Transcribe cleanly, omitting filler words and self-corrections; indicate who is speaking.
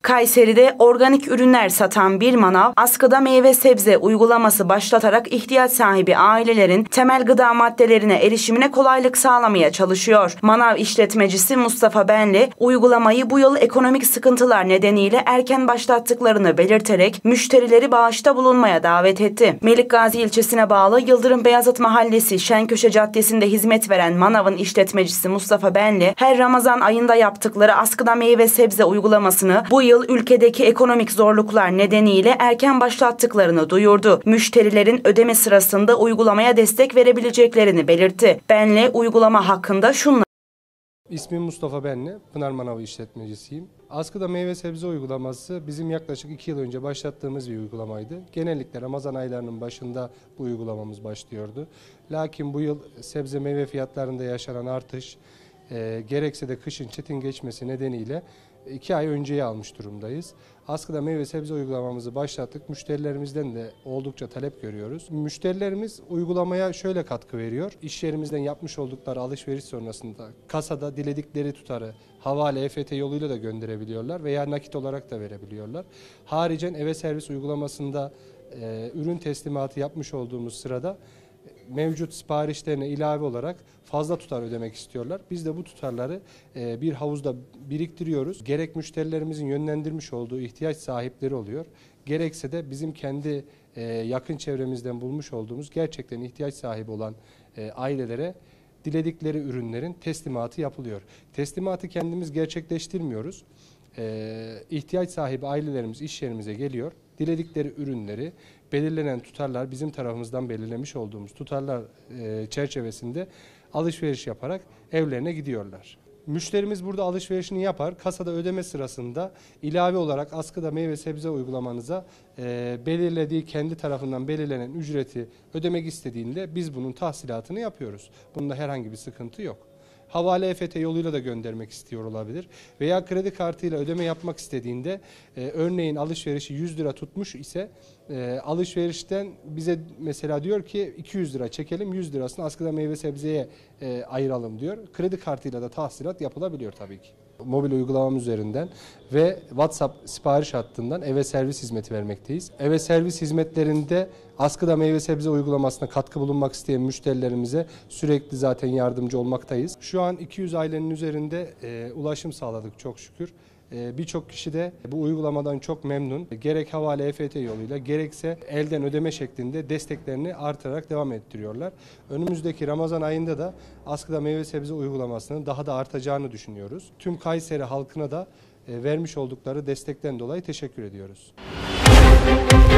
Speaker 1: Kayseri'de organik ürünler satan bir manav, askıda meyve sebze uygulaması başlatarak ihtiyaç sahibi ailelerin temel gıda maddelerine erişimine kolaylık sağlamaya çalışıyor. Manav işletmecisi Mustafa Benli, uygulamayı bu yıl ekonomik sıkıntılar nedeniyle erken başlattıklarını belirterek müşterileri bağışta bulunmaya davet etti. Melikgazi ilçesine bağlı Yıldırım Beyazıt Mahallesi Şenköşe Caddesi'nde hizmet veren manavın işletmecisi Mustafa Benli, her Ramazan ayında yaptıkları askıda meyve sebze uygulamasını bu yıl ülkedeki ekonomik zorluklar nedeniyle erken başlattıklarını duyurdu. Müşterilerin ödeme sırasında uygulamaya destek verebileceklerini belirtti. Benli uygulama hakkında şunları:
Speaker 2: İsmim Mustafa Benli, Pınar Manavı işletmecisiyim. Askıda meyve sebze uygulaması bizim yaklaşık 2 yıl önce başlattığımız bir uygulamaydı. Genellikle Ramazan aylarının başında bu uygulamamız başlıyordu. Lakin bu yıl sebze meyve fiyatlarında yaşanan artış, gerekse de kışın çetin geçmesi nedeniyle 2 ay önceye almış durumdayız. Askıda meyve sebze uygulamamızı başlattık. Müşterilerimizden de oldukça talep görüyoruz. Müşterilerimiz uygulamaya şöyle katkı veriyor. İş yerimizden yapmış oldukları alışveriş sonrasında kasada diledikleri tutarı havale, EFT yoluyla da gönderebiliyorlar veya nakit olarak da verebiliyorlar. Haricen eve servis uygulamasında ürün teslimatı yapmış olduğumuz sırada mevcut siparişlerine ilave olarak fazla tutar ödemek istiyorlar. Biz de bu tutarları bir havuzda biriktiriyoruz. Gerek müşterilerimizin yönlendirmiş olduğu ihtiyaç sahipleri oluyor. Gerekse de bizim kendi yakın çevremizden bulmuş olduğumuz gerçekten ihtiyaç sahibi olan ailelere diledikleri ürünlerin teslimatı yapılıyor. Teslimatı kendimiz gerçekleştirmiyoruz. İhtiyaç sahibi ailelerimiz iş yerimize geliyor. Diledikleri ürünleri belirlenen tutarlar, bizim tarafımızdan belirlemiş olduğumuz tutarlar çerçevesinde alışveriş yaparak evlerine gidiyorlar. Müşterimiz burada alışverişini yapar. Kasada ödeme sırasında ilave olarak askıda meyve sebze uygulamanıza belirlediği, kendi tarafından belirlenen ücreti ödemek istediğinde biz bunun tahsilatını yapıyoruz. Bunda herhangi bir sıkıntı yok. Havale EFT yoluyla da göndermek istiyor olabilir. Veya kredi kartıyla ödeme yapmak istediğinde örneğin alışverişi 100 lira tutmuş ise alışverişten bize mesela diyor ki 200 lira çekelim, 100 lirasını askıda meyve sebzeye ayıralım diyor. Kredi kartıyla da tahsilat yapılabiliyor tabii ki. Mobil uygulamam üzerinden ve WhatsApp sipariş hattından eve servis hizmeti vermekteyiz. Eve servis hizmetlerinde askıda meyve sebze uygulamasına katkı bulunmak isteyen müşterilerimize sürekli zaten yardımcı olmaktayız. Şu an 200 ailenin üzerinde ulaşım sağladık çok şükür. Birçok kişi de bu uygulamadan çok memnun. Gerek havale EFT yoluyla gerekse elden ödeme şeklinde desteklerini artırarak devam ettiriyorlar. Önümüzdeki Ramazan ayında da askıda meyve sebze uygulamasının daha da artacağını düşünüyoruz. Tüm Kayseri halkına da vermiş oldukları destekten dolayı teşekkür ediyoruz.